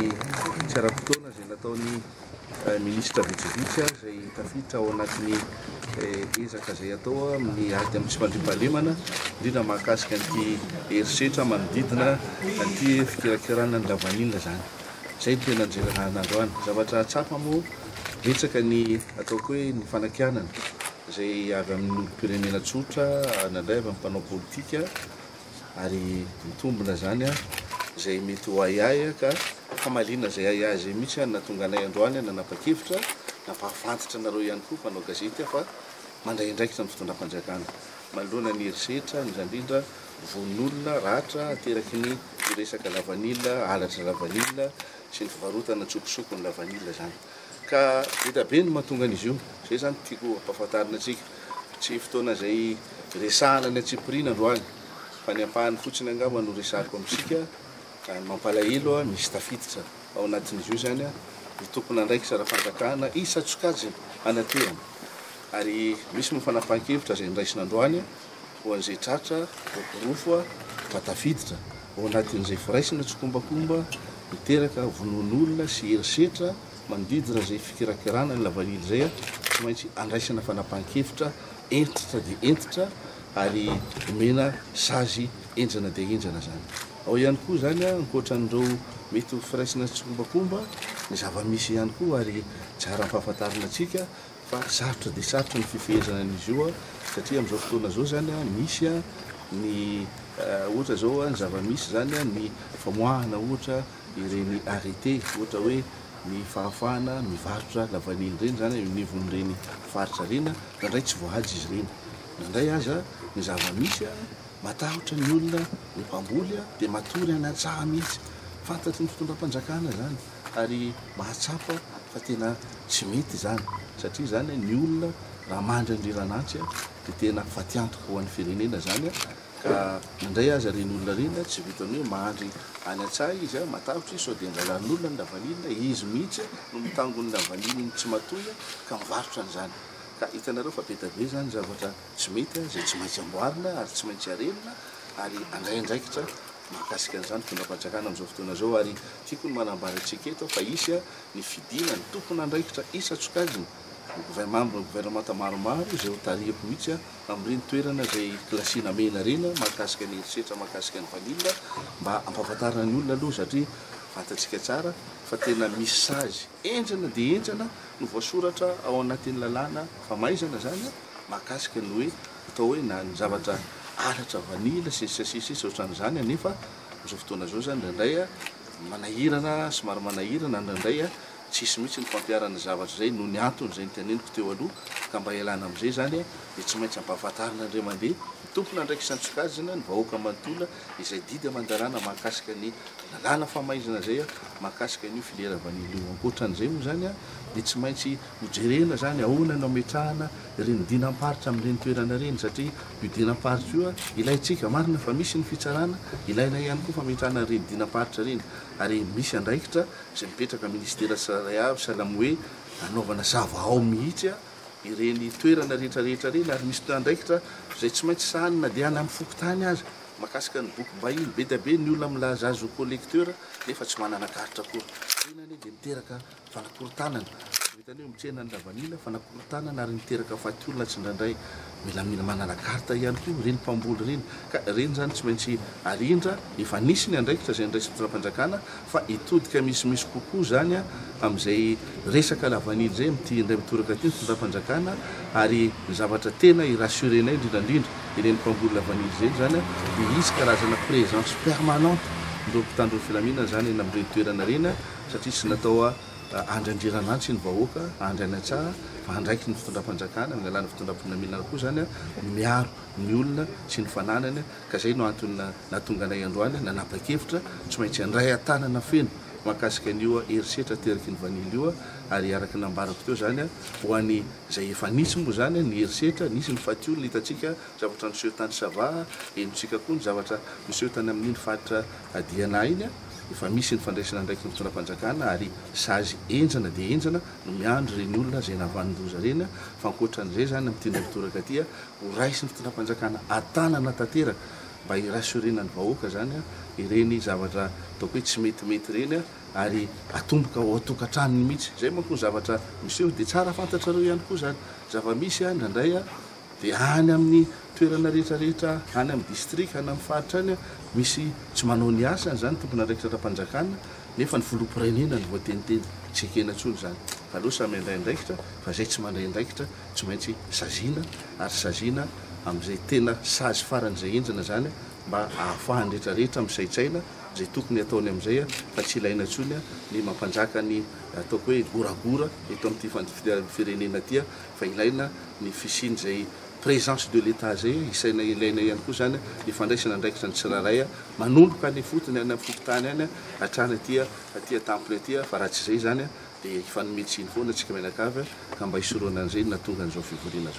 tsy ara-potoana izay nataony ministra vitsivitsy izay tafiditra ao anatin'ny ezaka izay atao amin'ny ady amin'ny tsy mandrim-pahalemana indrindra mahakasika an'ity herisetra manodidina an'ity fikirakirana ny lavanilina zany. Izay no tena anjerana androany. Zavatra tsapa moa betsaka ny ataoko hoe ny fanakianana izay avy amin'ny olom-pirenena tsotra nandray avy amin'ny mpanao politika ary mitombona zany izay mety ho aiay ka famalina izay aiay izay mihitsy natonga anay androany nanapa-kevitra nampahafantatra nareo ihany koa mpanao gazety fa mandray andraikitra ny fitondram-panjakana manoloana ny herisetra indrindra vonin'olona ratra ateraky ny resaka lavanila halatra lavanila sy ny fivarotana tsokosoko ny lavanila zany ka vita be ny mahatonga an'izy io zay zany tiako ampahafantarina antsika tsy fotoana izay resahana ny atsipirina androany fa ny ampahany fotsiny angamba no resahako amintsika mampalahelo misy tafiditra ao anatin'izy io zany ny tompona andraikitra ara-fanjakana isatsokajy anaterana ary misy mifanapahan-kevitra izay niraisin'androany ho an'izay tratra rofo fatafiditra ao anatin'izay firaisina tsokombakomba miteraka vonon'olona sy herisetra manodidina izay fikirakirana ny lavanily izay tsy maintsy andraisana fanapahan-kevitra entitra dia entitra ary omena sazy enjana dia enjana zany. Ao ihany koa zany ankoatran'ireo mety ho firaisina tsokombakomba ny zava-misy ihany koa ary tsara ampahafantarina antsika fa sarotra dia sarotra ny fifehezana an'izy io satria amin'izao fotoana zao zany misy ny ohatra zao ny zava-misy zany ny famoahana ohatra ireny arrêté ohatra hoe ny fahafahana mivarotra lavanily reny zany nivon'ireny faritra reny nandray tsy voahaja izy reny nandray aza ny zava-misy matahotra ny olona ny mpamboly dia matory anatsaha mihitsy fantatry ny fitondram-panjakana zany ary mahatsapa fa tena tsy mety zany satria zany ny olona raha mandry andriranantsy dia tena fatiantoka ho an'ny firenena zany ka nandray aza reny olona reny tsy vitany hoe mahandry any an-tsaha izy matahotra izy sao dia andralan'olona ny lavanilina izy mihitsy no mitangony lavaniliny tsy matoy ka mivarotra an'izany ka hitanareo fa betabe zany zavatra tsy mety izay tsy maintsy amboarina ary tsy maintsy arenina ary andray andraikitra mahakasika an'izany fitondram-panjakana amin'izao fotoana zao ary tiako ny manambara antsika eto fa isy ny fidina ny tompona andraikitra isa-tsokajiny mambo gouvernemanta maromaro izay ho tarihako mihitsy amin'ireny toerana izay klasina mena reny mahakasika ny herisetra mahakasika ny vanilina mba ampahafantarina ny olona aloha satria fantatsika tsara fa tena misy sazy enjana dia enjana no voasoratra ao anatin'ny lalàna famaizana zany mahakasika ny hoe atao hoe na ny zavatra halatra vanila sisy ohatran'izany nefa amin'izao fotoana zao zany ndraindray manahirana somary manahirana ndraindray tsisy mihitsy ny fampiarana zavatra zay noho ny antony izay niteneniko teo aloha ka mba ialana amin'izay zany dia tsy maintsy ampahafantarina andray mandeha tompona ndraiky isan-tsokajina ny vahoaka manontolo izay didy amandarana mahakasika ny lalàna famaizana zay mahakasika an'io filera vanily io ankoatran'izay moa zany dia tsy maintsy hojerena zany ahoana no ametrahana ireny dinam-paritra amin'ireny toerana reny satria io dinam-paritra io ilayntsika marina fa misy ny fitsarana ilaina ihany koa fametrahana ireny dinam-paritra reny ary misy andraikitra izay mipetraka ministera tsirairay avy salamy hoe anaovana zava-ao mihitsy ireny toerana rehetrarehetra reny ary misy toandraikitra izay tsy maintsy sahanina dia any amin'ny fokotany azy mahakasika ny boky mbahiny be da be ny olona milaza azy ho collecteur nefa tsy manana karitra kory inany dia miteraka fanakorotanana vitany hoe mitrena ny lavanila fanakorotanana ary miteraka fatiolona tsy indraindray milamila manana karta ihany koa reny mpamboly reny ka reny zany tsy maintsy arindra efa nisy ny andraikitra izay ndraisy fitondram-panjakana fa hitodika misimisy kokoa zany amin'izay resaka lavanily zay mity indray mitoraka ty ny fitondram-panjakana ary ny zavatra tena irassurenay indrindrandrindra ireny mpamboly lavanily zay zany dia izy karazana présence permanente ndreo mpitandro ny filaminana zany eny amin'ireny toerana reny satria tsy natao andrandriranantsy ny vahoaka andry any an-tsaha fa andraiky ny fitondram-panjakana ny lalàna fitondram-pilaminana koa zany miaro ny olona sy ny fananany ka zay no antony natonga anay androany nanapa-kevitra tsy maintsy andray an-tanana feno mahakasika an'io herisetra teraky ny vanily io ary araky nambarako teo zany ho an'ny izay efa nisy moa zany ny herisetra nisy ny fatiolona hitantsika zavatra niseho tany sava enontsika koa ny zavatra niseho tany amin'iny faritra adiana iny efa misy ny fandraisana ndraiky ny fitondram-panjakana ary sazy enjana dia enjana no miandro reny olona zay navanin-doza reny fa ankoatran'izay zany amin'ity ndray mitoraka aty ho raisy ny fitondram-panjakana atanana tanteraka mba irasoriana ny vahoaka zany ireny zavatra ataoko hoe tsy metimety reny ary atomboka ao atokantranony mihitsy zay manko zavatra miseho dia tsara fantatrareo ihany koa zany zava-misy nandray dia any amin'ny toerana rehetrarehetra any amin'ny district any amin'ny faritra any misy tsy manao ny asa zany tompona andraikitra ra-panjakana nefa ny volom-pirenena ny voateniteny tsy ekena tsony zany fa aloha samy indray andraikitra fa zay tsy mandray andraikitra tsy maintsy sazina ary sazina amin'izay tena sazy faran'izay enjana zany mba ahafahany rehetrarehetra misaitsaina zay tokony ataony amin'izay fa tsy ilaina tsony ny mampanjaka ny ataoko hoe goragora eto amin'ity firenena ty fa ilaina ny fisiny zay présence de l'état zay isaina ilaina ihany koa zany ny fandraisana andraikitra ny tsiraray manomboka ny fotony any amin'ny fokotany any hatrany atya temple atya fa raha tsy zay zany dia ifanometsiny foana atsika mianakavy ka mba hisoroana an'izay natonga an'izao fivoriana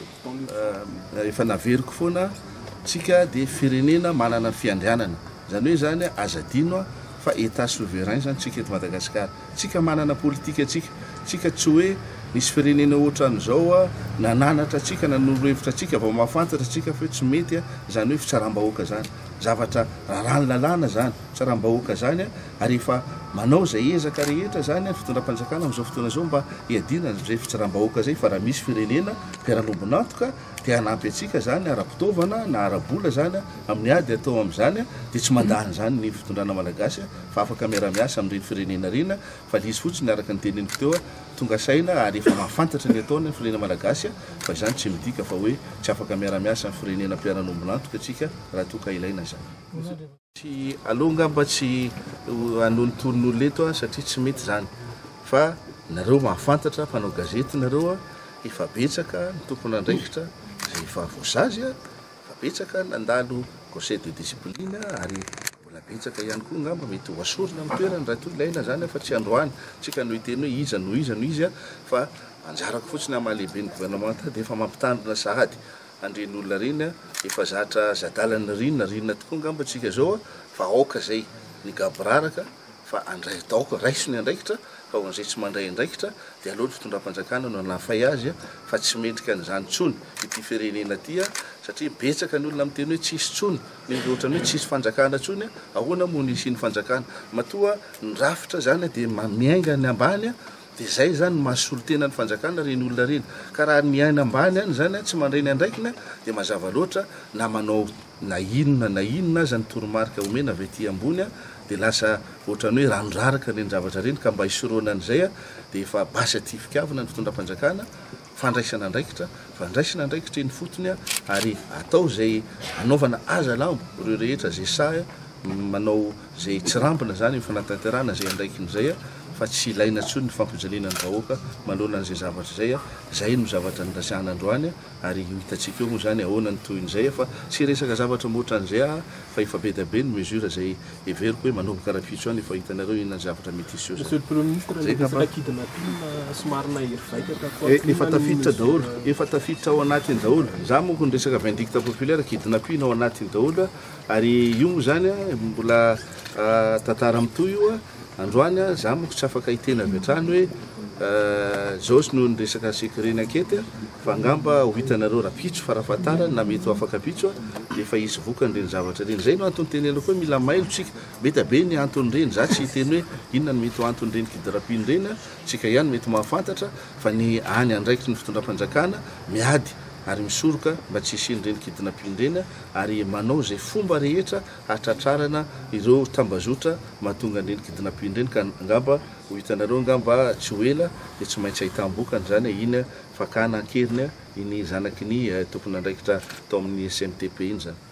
zao efa naveriko foana tsika dia firenena manana fiandrianana zany hoe zany azadino fa état souverain zany tsika eto Madagasikara tsika manana politika tsika tsy hoe nisy firenena ohatra n'izao nananatra tsika nanolo-hevitra tsika vao mahafantatra tsika fa hoe tsy mety zany hoe fitsaram-bahoaka zany zavatra raharaha ny lalàna zany fitsaram-bahoaka zany ary efa manao zay ezaka rehetra zany fitondram-panjakana amin'izao fotoana zao mba hiadina zay fitsaram-bahoaka zay fa raha misy firenena mpiaralombonatoka dia hanampy atsika zany ara-pitaovana na ara-bola zany amin'ny ady atao amin'izany dia tsy mandany zany ny fitondrana malagasy fa afaka miara-miasa amin'ireny firenena reny fa lizy fotsiny araka ny teneniko teo tonga saina ary efa mahafantatra ny ataony ny firenena malagasy fa zany tsy midika fa hoe tsy afaka miara-miasa amin'ny firenena mpiara-nombonatoka atsika raha toka ilaina zany tsy alonga mba tsy anonontonon'olona eto satria tsy mety zany fa nareo mahafantatra mpanao gazety nareo efa betsaka ny tompony andraikitra zay efa voasazy fa betsaka nandalo conseil de discipline ary mbola betsaka ihany koa ngamba mety hoasorina amin'ny toerany raha toy ilaina zany fa tsy androany tsika no hiteny hoe iza no izy fa anjarako fotsiny amahalehibe ny gouvernement dia efa mampitandrina sahady andren'olona reny efa zatra zadalany rinona tokoa ngamba tsika zao fa aoka zay ny gabraraka fa andray daoka raiso ny andraikitra fa on'izay tsy mandray andraikitra dia aloha fitondram-panjakana no hanafay azy fa tsy mendrika n'izany tsony ity firenena ty satria betsaka ny olona miteny hoe tsisy tsony ny ohatrany hoe tsisy fanjakana tsony ahoana moa ny isiny fanjakana matoa ny rafitra zany dia miainga ny ambany dia zay zany mahasolo tena ny fanjakana reny olona reny ka raha ny aina ambany any zany tsy mandray ny andraikina dia mazava loatra na manao na inona aza ny toromarika omena avy ety ambony dia lasa ohatrany hoe ranondraraka reny zavatra reny ka mba hisoroana an'izay dia efa basy atifikaavina ny fitondram-panjakana fandraisana andraikitra eny fotony ary atao zay anaovana aza lambo ireo rehetra zay sa manao zay tsy rambina zany ny fanatanterana zay andraikin'izay fa tsy ilaina tsony ny fampijaliana ny vahoaka manoloana an'izay zavatra zay no zavatra nirasiana androany ary hitatsika eo moa zany ahoana ny toyn'izay fa tsy resaka zavatra moatra an'izay fa efa be da be ny mesure zay everiko hoe manomboka rapitso any efa hitanareo inona zavatra mety iseo efa tafiditra ao anatiny daholo za monko ny resaka vindicte populaire kidinapina ao anatiny daholo ary io moa zany mbola tantara mitoy io androany za monko tsy afaka hitena avy atrany hoe zao sy noho ny resaka sekurena akety fa angamba ho hitanareo rapitso farafatarany na mety ho afaka pitso dia efa izy vokany reny zavatra reny zay no antony tenenako hoe mila mailo tsika mety be ny antony reny za tsy hiteny hoe inona no mety ho antony reny kidirapiny reny tsika ihany mety mahafantatra fa ny any andraikitry ny fitondram-panjakana miady ary misoroka mba tsy isiny reny kidinapiny reny ary manao zay fomba rehetra hatratrarana ireo tambazotra mahatonga reny kidinapiny reny ka ngamba ho hitanareo ngamba tsy ho ela dia tsy maintsy ahitambokany zany iny fakana ankeriny iny zanaky ny tompony andraikitra tao amin'ny SMTP iny zany